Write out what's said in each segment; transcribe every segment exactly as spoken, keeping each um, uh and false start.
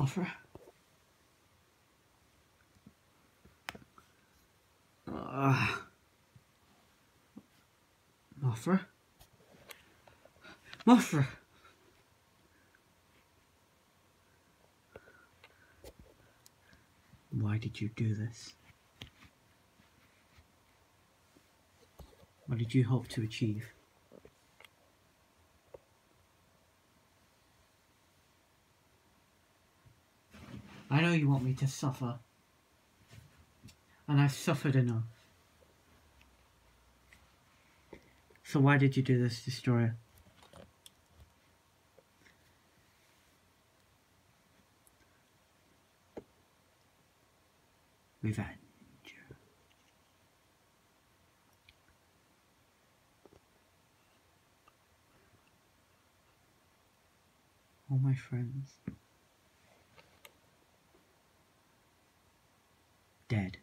Mothra. Uh, Mothra. Mothra. Why did you do this? What did you hope to achieve? I know you want me to suffer, and I've suffered enough. So why did you do this, Destroyer? Revenge. All my friends dead.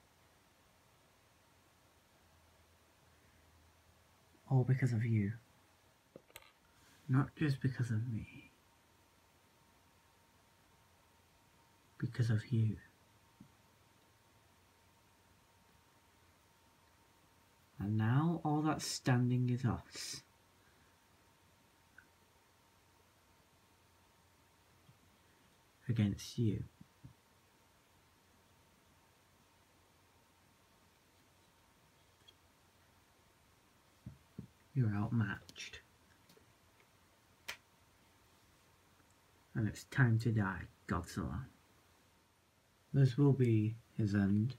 All because of you. Not just because of me. Because of you. And now all that's standing is us. Against you. You're outmatched. And it's time to die, Godzilla. This will be his end.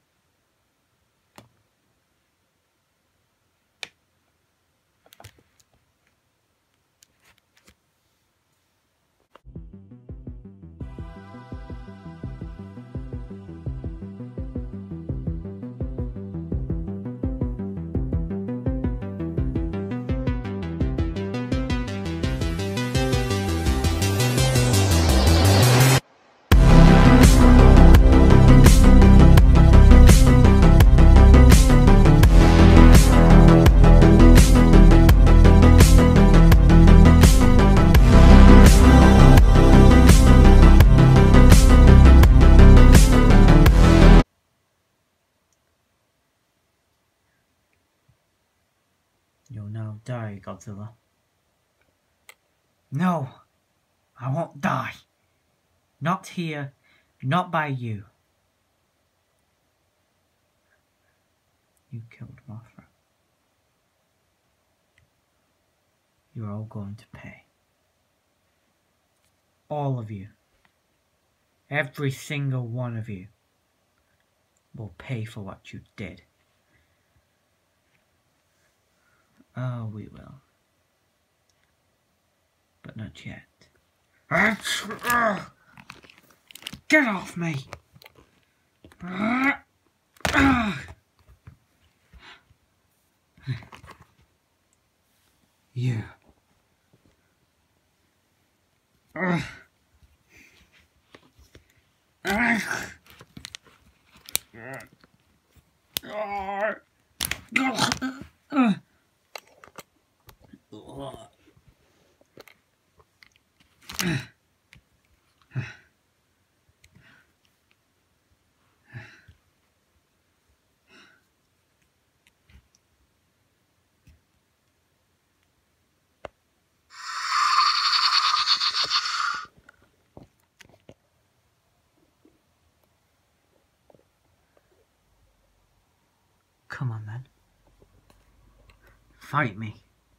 You'll now die, Godzilla. No! I won't die! Not here, not by you. You killed Mothra. You're all going to pay. All of you. Every single one of you will pay for what you did. Oh, we will. But not yet. Get off me! You. Come on then. Fight me.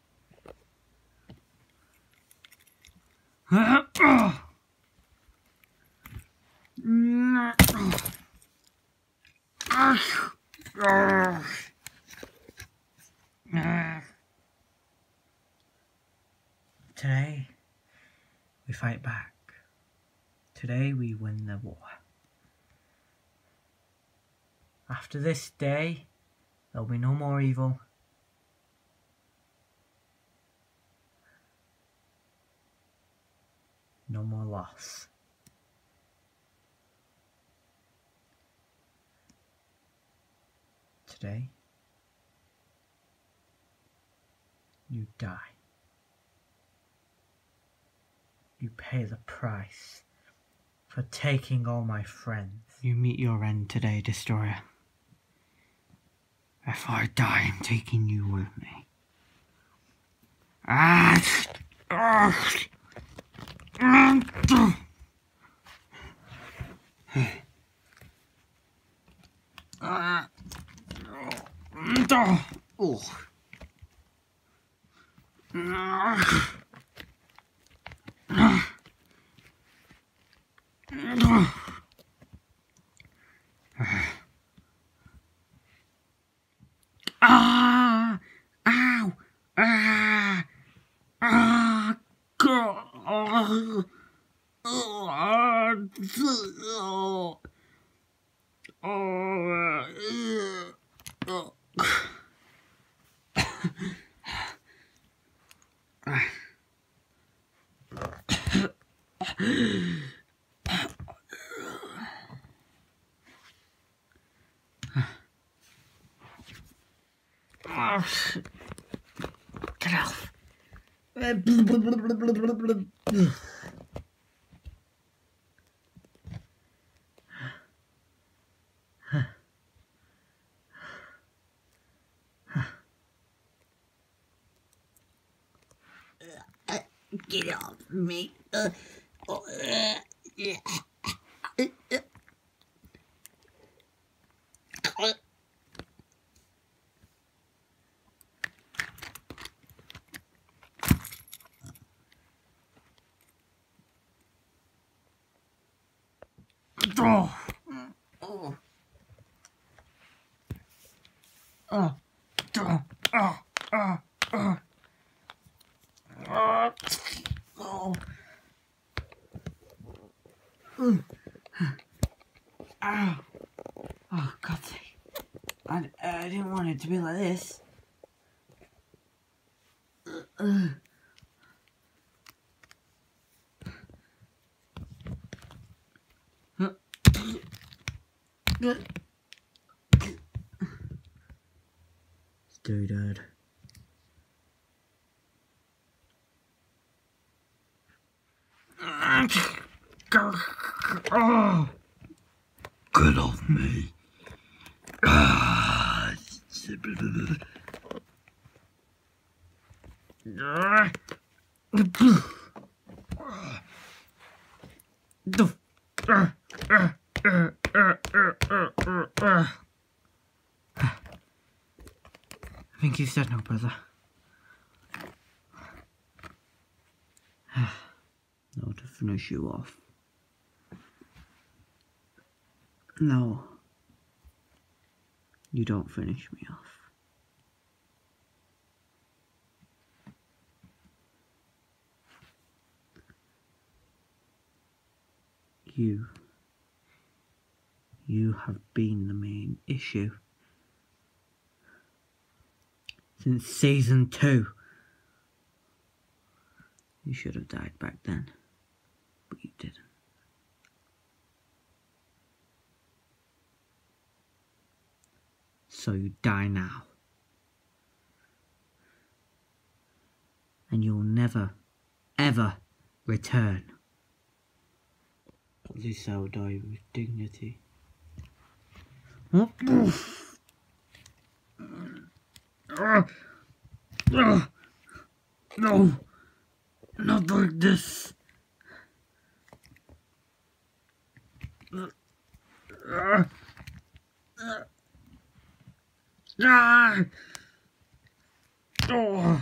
Today, we fight back. Today, we win the war. After this day, there'll be no more evil. No more loss. Today, you die. You pay the price for taking all my friends. You meet your end today, Destroyer. If I die, I'm taking you with me. Ah! Ah! Ah! Oh. Ah! Ow! Ah! Ah! God! Oh! Oh! Oh! Oh! Get off! Get off me! Uh, uh, yeah. Oh. Oh. Oh. Oh. Oh. Oh. Oh. Oh. Mm. Ow. Oh, God's sake. I, I didn't want it to be like this. Uh. Stay dead. Oh. Get off me. Ah. I think he's dead now, brother. No, to finish you off. No. You don't finish me off. You. You have been the main issue. Since season two. You should have died back then. But you didn't. So you die now. And you'll never, ever return. At least I'll die with dignity. What? No, not like this. Oh.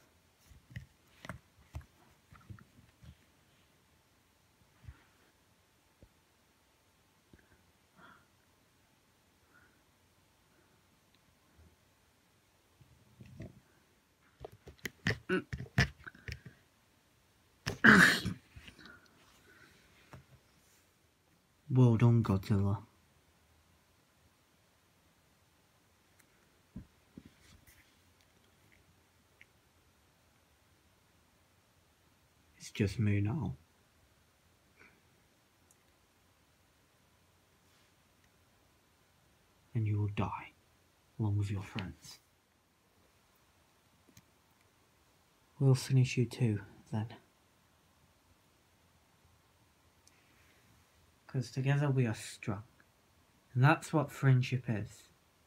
Well done, Godzilla. It's just me now. And you will die, along with your friends. We'll finish you too, then. Because together we are strong. And that's what friendship is.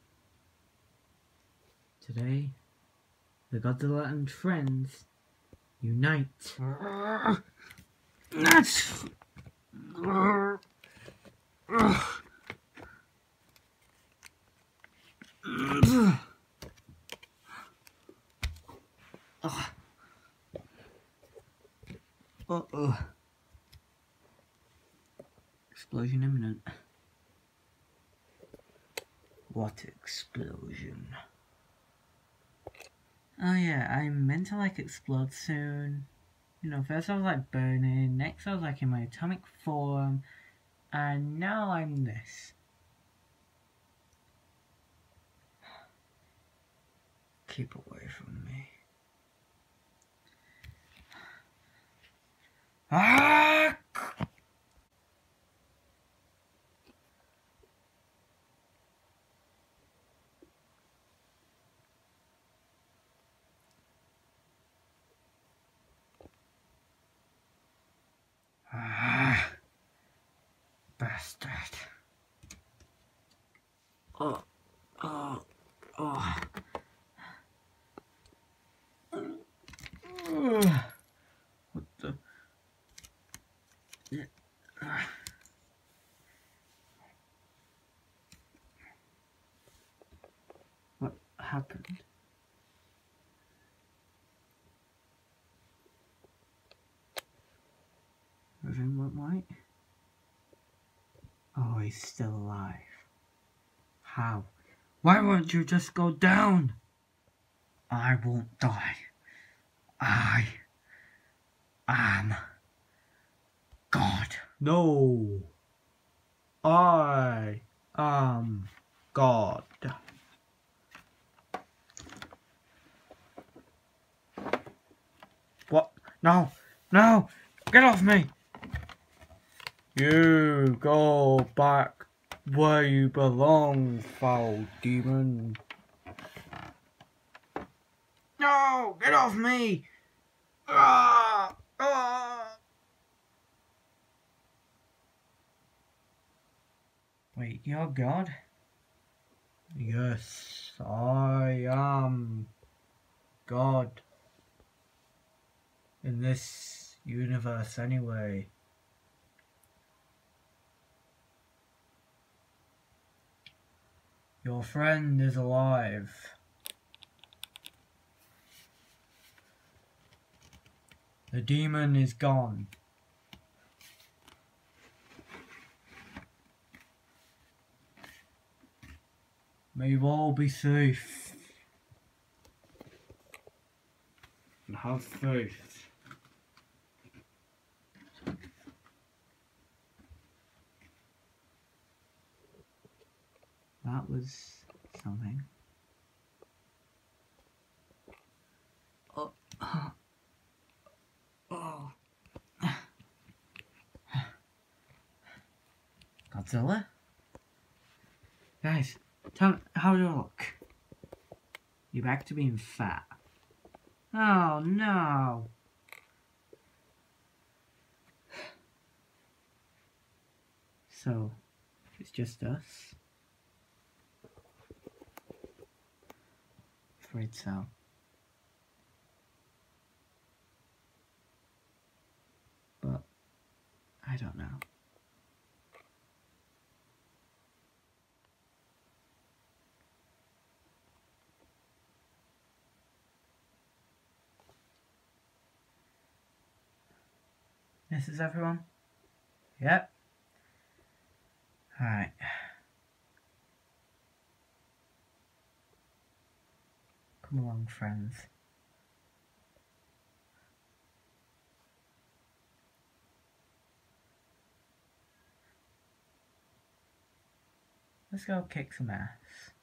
Today, the Godzilla and friends unite. Uh-oh. Explosion imminent. What explosion? Oh yeah, I'm meant to like explode soon. You know, first I was like burning, next I was like in my atomic form, and now I'm this. Keep away from me. Ah! Ah! Bastard. Oh, oh, oh. Ugh. What the? Yeah. What happened? Everything went white? Oh, he's still alive. How? Why won't you just go down? I won't die. I am God. No. I am God. What? No. No. Get off me. You go back where you belong, foul demon. No. Get off me. Ah. Ah. Wait, you're God? Yes, I am God. In this universe, anyway. Your friend is alive. The demon is gone. May you all be safe. And have faith. That was something. Oh. Oh. Godzilla? Guys, tell me, how do I look? You're back to being fat. Oh no! So, it's just us? Afraid so. But, I don't know. This is everyone? Yep. Alright. Come along, friends. Let's go kick some ass.